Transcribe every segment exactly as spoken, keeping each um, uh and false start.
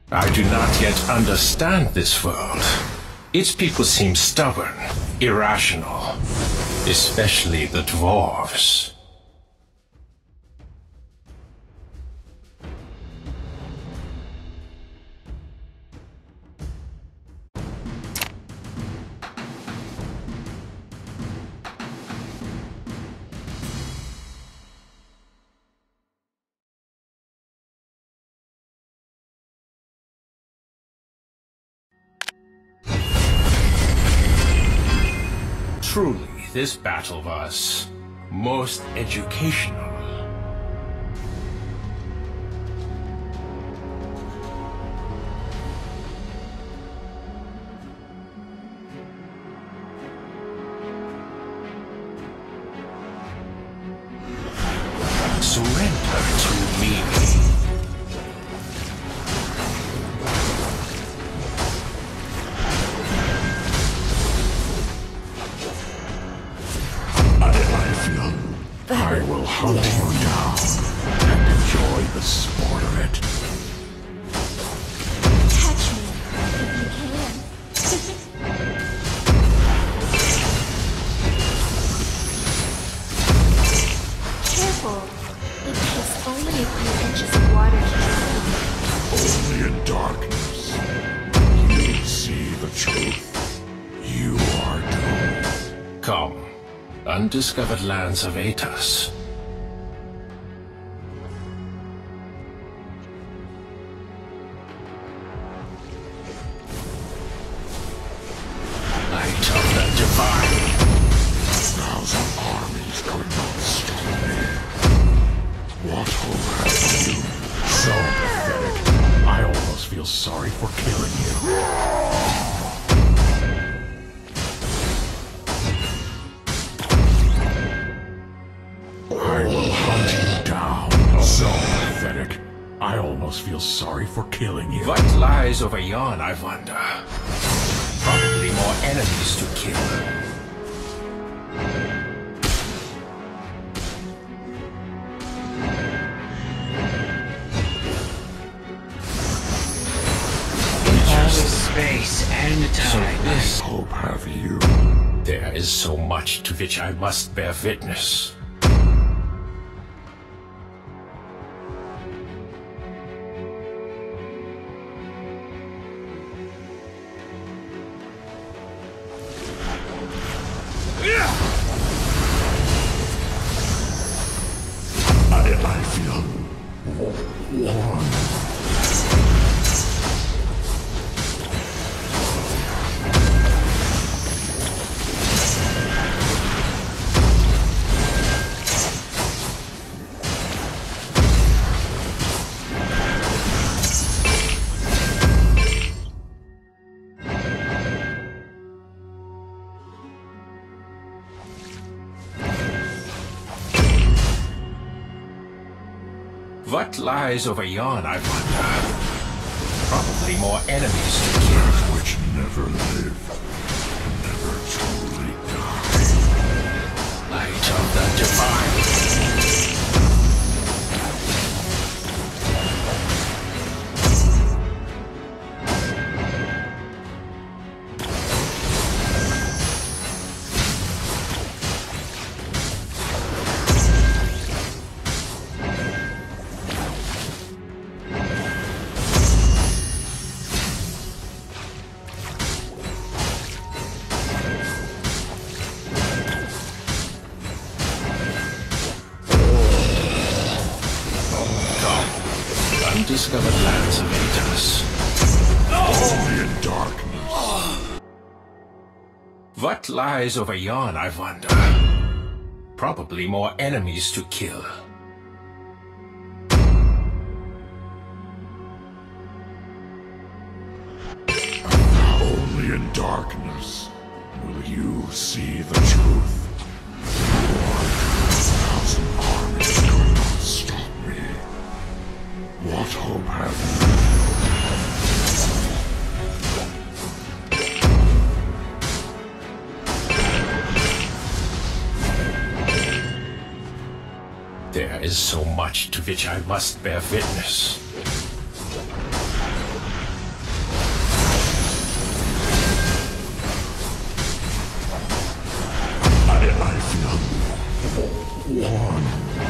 I do not yet understand this world. Its people seem stubborn, irrational, especially the dwarves. Truly, this battle was most educational. Surrender to me. I will hunt you down and enjoy the sport of it. Catch me if you can. Careful. It takes only a few inches of water to Only in darkness you see the truth. You are doomed. Come. Undiscovered lands await us. Light of the divine. A thousand armies could not stop me. What hope have you? So pathetic. I almost feel sorry for killing you. I will hunt you down. So pathetic. I almost feel sorry for killing you. What lies over yon, I wonder? Probably more enemies to kill. Space and time. This Hope have you. there is so much to which I must bear witness. I, I feel wa- warm. What lies over yon, I wonder? Probably more enemies to kill. Which never live, never truly die. Light of the divine. Undiscovered lands await us. Only in darkness. What lies over yon, I wonder? Probably more enemies to kill. Only in darkness will you see the truth. Your thousand armies could not stop me. What hope have you? There is so much to which I must bear witness. one.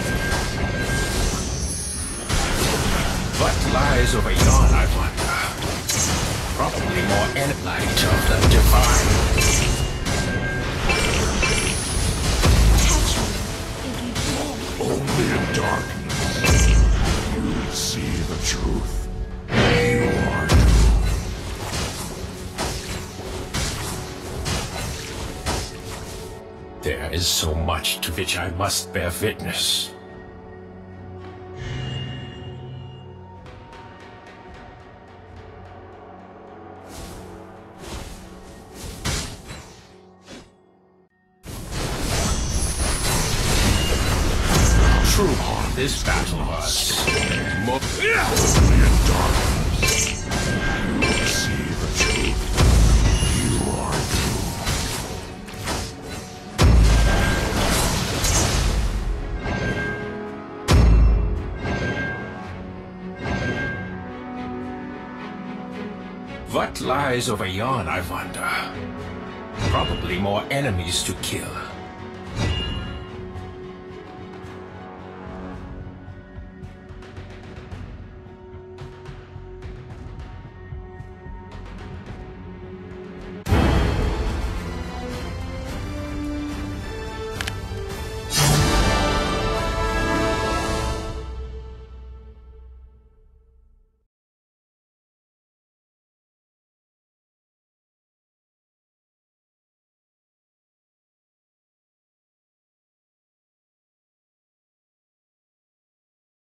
What lies over yon, I wonder? Probably more en light of the divine. Catch me if you can. Only in darkness you see the truth. You are There is so much to which I must bear witness. True, this battle was more. only in darkness you see the truth. You are What lies over yon, I wonder? Probably more enemies to kill.